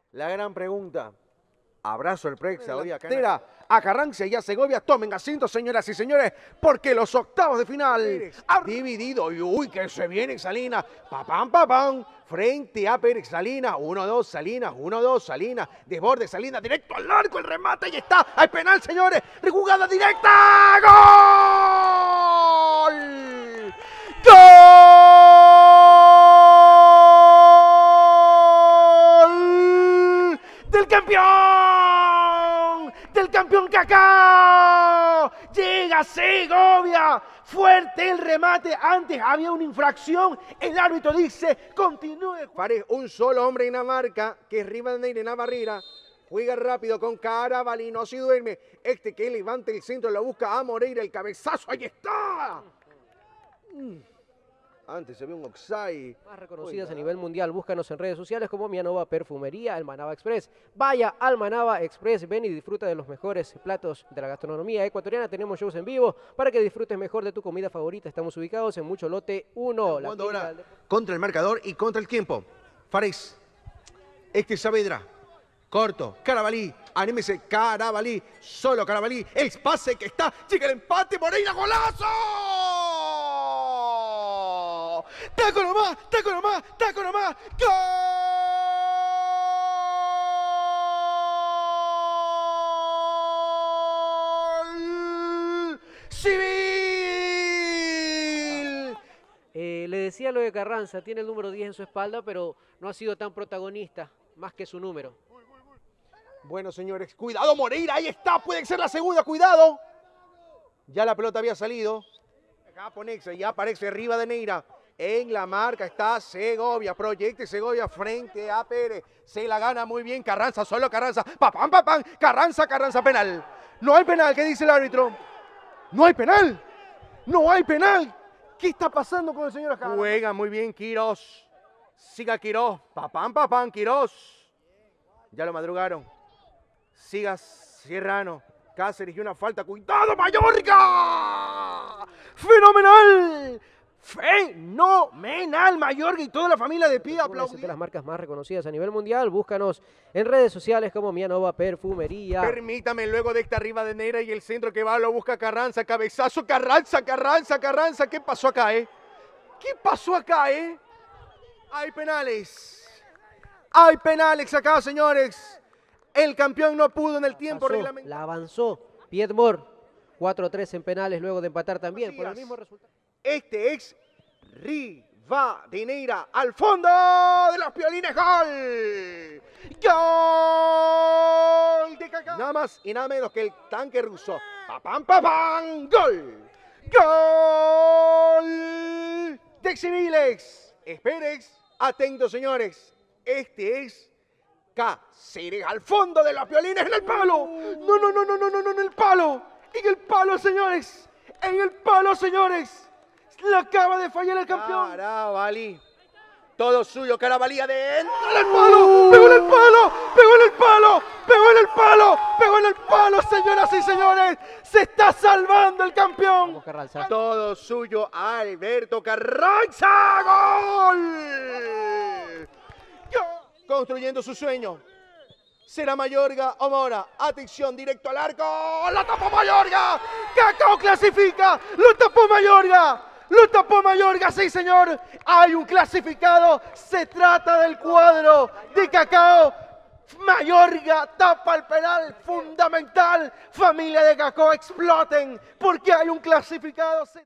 La gran pregunta. ¿Habrá sorpresa hoy acá? A Carranza y a Segovia, tomen asiento, señoras y señores, porque los octavos de final han dividido. Y uy, que se viene Salinas. Papam, frente a Pérez Salinas. 1-2, Salinas, 1-2, Salinas. Desborde Salinas, directo al arco, el remate. Y está. Hay penal, señores. Rejugada directa. ¡Gol! ¡Gol! ¡Del campeón! ¡Del campeón Cacao! Llega Segovia. Fuerte el remate. Antes había una infracción. El árbitro dice, continúe. Un solo hombre en la marca, que es Rivadeneira en la barrera. Juega rápido con Carabalí, no se duerme. Este que levanta el centro, lo busca a Moreira, el cabezazo, ahí está. Antes se vio un offside. Más reconocidas a nivel mundial, búscanos en redes sociales como Mianova Perfumería, Almanaba Express. Vaya Almanaba Express, ven y disfruta de los mejores platos de la gastronomía ecuatoriana. Tenemos shows en vivo para que disfrutes mejor de tu comida favorita. Estamos ubicados en Mucho Lote 1. Ahora contra el marcador y contra el tiempo. Fares, Saavedra, corto, Carabalí, anímese, Carabalí, solo Carabalí, el pase que está, llega el empate, Moreira, golazo. ¡Taco nomás! ¡Taco nomás! ¡Taco nomás! ¡Gol! ¡Civil! Le decía lo de Carranza, tiene el número 10 en su espalda, pero no ha sido tan protagonista, más que su número. Bueno, señores, cuidado Moreira, ahí está, puede ser la segunda, cuidado. Ya la pelota había salido. Acá Ponexe, ya aparece Rivadeneira. En la marca está Segovia, proyecte Segovia frente a Pérez. Se la gana muy bien Carranza, solo Carranza. Papam, Carranza, penal. No hay penal, ¿qué dice el árbitro? No hay penal. No hay penal. ¿Qué está pasando con el señor acá? Juega muy bien Quirós. Siga Quirós. Papam, Quirós. Ya lo madrugaron. Siga Serrano. Cáceres y una falta. ¡Cuidado, Mayorga! ¡Fenomenal! ¡Fenomenal! Mayorga y toda la familia de pie aplaudiendo. De las marcas más reconocidas a nivel mundial, búscanos en redes sociales como Mianova Perfumería. Permítame, luego de esta Rivadeneira y el centro que va, lo busca Carranza, cabezazo, Carranza. ¿Qué pasó acá, ¿Qué pasó acá, Hay penales. Hay penales acá, señores. El campeón no pudo en el tiempo reglamentario. La avanzó Piedmore. 4-3 en penales luego de empatar también por el mismo resultado. Este es Rivadeneira al fondo de los Piolines. ¡Gol! ¡Gol de Cacao! Nada más y nada menos que el tanque ruso. ¡Papam! ¡Gol! ¡Gol! De Civiles. Espérex. Atentos, señores. Este es Cáceres al fondo de los Piolines en el palo. No, en el palo. En el palo, señores. En el palo, señores. Le acaba de fallar el campeón. Carabalí. Todo suyo, Carabalí adentro. ¡En el palo! ¡Pegó en el palo! ¡Pegó en el palo, señoras y señores! ¡Se está salvando el campeón! Todo suyo, Alberto Carranza. ¡Gol! Construyendo su sueño. ¿Será Mayorga o Mora? Atención, directo al arco. ¡La tapó Mayorga! ¡Cacao clasifica! ¡Lo tapó Mayorga! ¡Lo tapó Mayorga, sí señor! Hay un clasificado. Se trata del cuadro de Cacao. Mayorga tapa el penal fundamental. Familia de Cacao, exploten porque hay un clasificado.